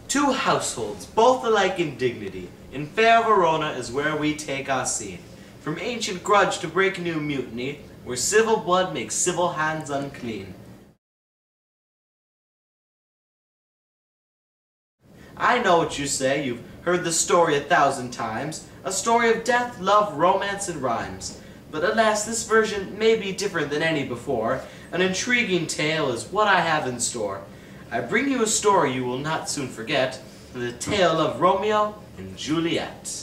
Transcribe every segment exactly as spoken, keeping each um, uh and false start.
Two households, both alike in dignity, in fair Verona is where we take our scene. From ancient grudge to break new mutiny, where civil blood makes civil hands unclean. I know what you say, you've heard the story a thousand times, a story of death, love, romance, and rhymes. But alas, this version may be different than any before. An intriguing tale is what I have in store. I bring you a story you will not soon forget, the tale of Romeo and Juliet.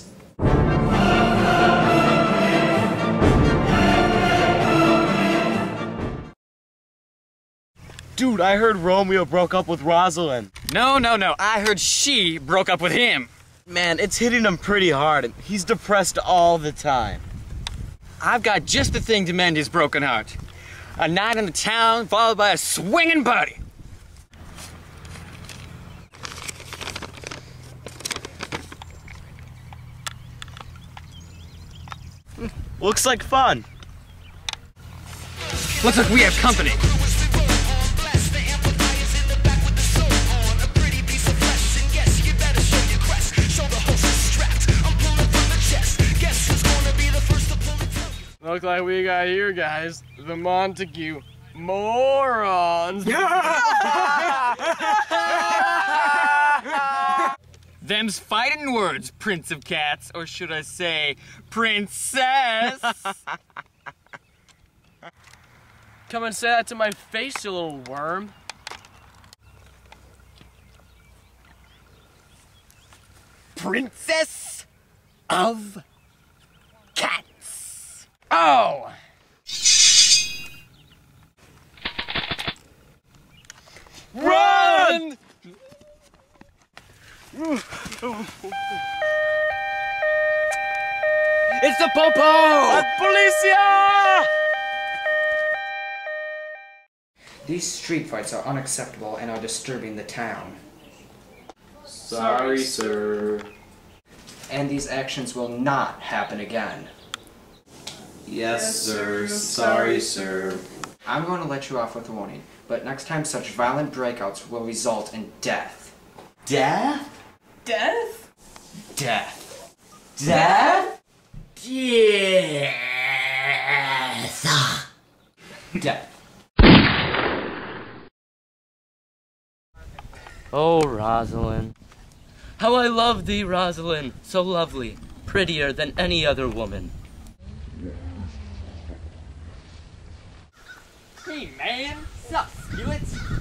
Dude, I heard Romeo broke up with Rosalind. No, no, no. I heard she broke up with him. Man, it's hitting him pretty hard, and he's depressed all the time. I've got just the thing to mend his broken heart. A night in the town followed by a swinging party. Looks like fun. Looks like we have company. Looks like we got here, guys, the Montague morons. Them's fighting words, Prince of Cats, or should I say, Princess? Come and say that to my face, you little worm. Princess of Cats. Oh! Run! It's the Popo! Policia! These street fights are unacceptable and are disturbing the town. Sorry, sir. And these actions will not happen again. Yes, sir. Sorry, sir. I'm going to let you off with a warning, but next time such violent breakouts will result in death. Death? Death? Death. Death? Death. Death. Oh, Rosalind. How I love thee, Rosalind. So lovely. Prettier than any other woman. Hey, man. Sup, Skillet?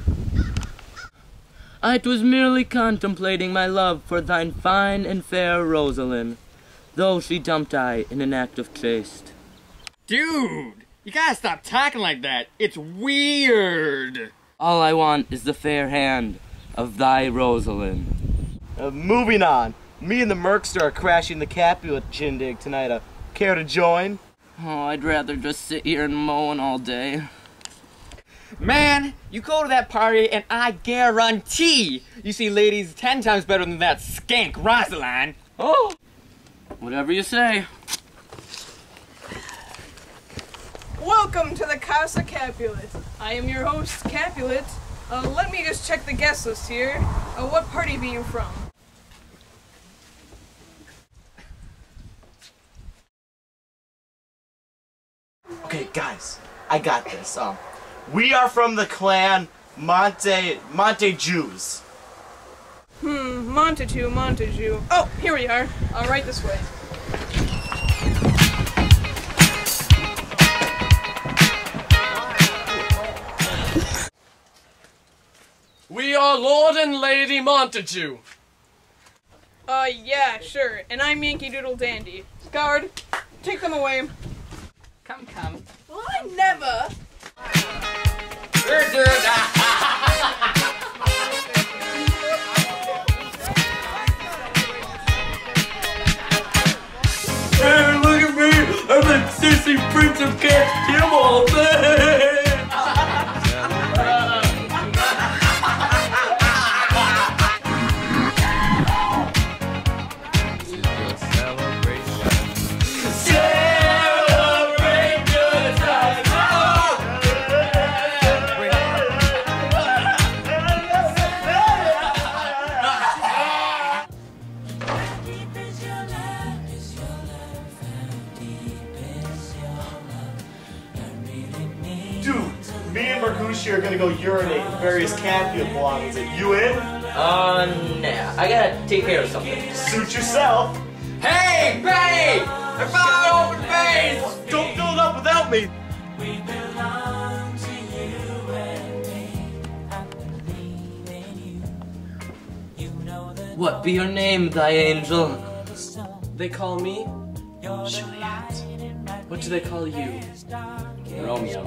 I was merely contemplating my love for thine fine and fair Rosalind, though she dumped I in an act of chaste. Dude, you gotta stop talking like that. It's weird. All I want is the fair hand of thy Rosalind. Uh, moving on. Me and the Merkster are crashing the Capulet shindig tonight. Uh, care to join? Oh, I'd rather just sit here and moan all day. Man, you go to that party and I guarantee you see ladies ten times better than that skank Rosalind. Oh, whatever you say. Welcome to the Casa Capulet. I am your host, Capulet. Uh, let me just check the guest list here. Uh, what party be you from? Okay, guys, I got this. Um, we are from the clan Monte Monte Jews. Hmm, Montague, Montague. Oh, here we are. Uh, right this way. We are Lord and Lady Montague. Uh, yeah, sure. And I'm Yankee Doodle Dandy. Guard, take them away. Come, come. Well, I never. Hey, look at me! I'm the sissy Prince of Cats Kimmel! Celebrate good times! Goose here are gonna go urinate in various Capulet belongings. Are you in? Uh, nah. I gotta take care of something. Suit yourself. Hey, Benny! I found open base! Don't fill it up without me. What be your name, thy angel? They call me Juliet. What do they call you? Romeo.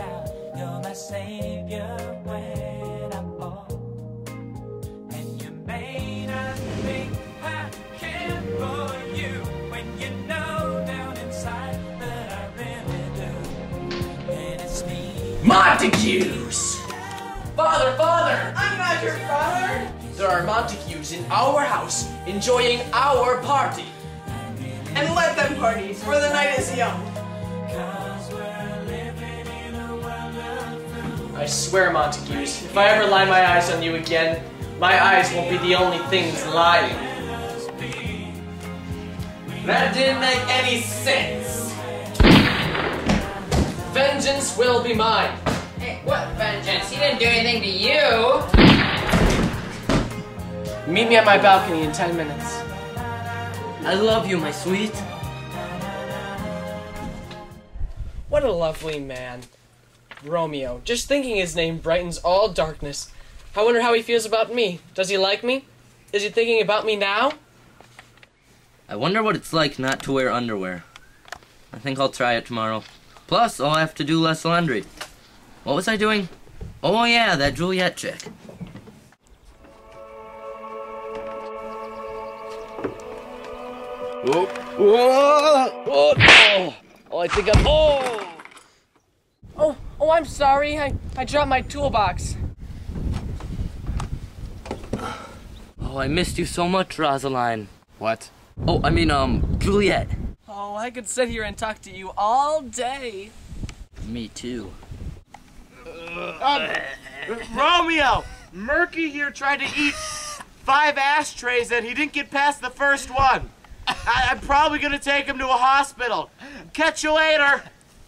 Montagues! Father, father! I'm not your father. There are Montagues in our house, enjoying our party. And let them party, for the night is young. I swear, Montagues, if I ever lie my eyes on you again, my eyes won't be the only things lying. That didn't make any sense. Vengeance will be mine. Hey, what vengeance? He didn't do anything to you. Meet me at my balcony in ten minutes. I love you, my sweet. What a lovely man. Romeo. Just thinking his name brightens all darkness. I wonder how he feels about me. Does he like me? Is he thinking about me now? I wonder what it's like not to wear underwear. I think I'll try it tomorrow. Plus, I'll have to do less laundry. What was I doing? Oh yeah, that Juliet chick. Oh, oh, oh, oh, oh, I think I'm, oh! Oh, oh, I'm sorry, I, I dropped my toolbox. Oh, I missed you so much, Rosaline. What? Oh, I mean, um, Juliet. Oh, I could sit here and talk to you all day. Me too. Um, Romeo! Murky here tried to eat five ashtrays and he didn't get past the first one. I, I'm probably gonna take him to a hospital. Catch you later.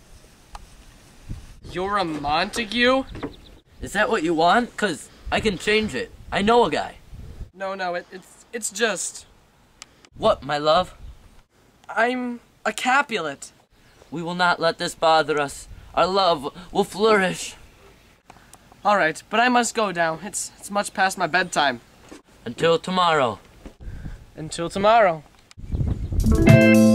You're a Montague? Is that what you want? Cause I can change it. I know a guy. No, no, it, it's it's just What, my love? I'm a Capulet. We will not let this bother us. Our love will flourish. All right, but I must go now. It's it's much past my bedtime. Until tomorrow. Until tomorrow. Thank you.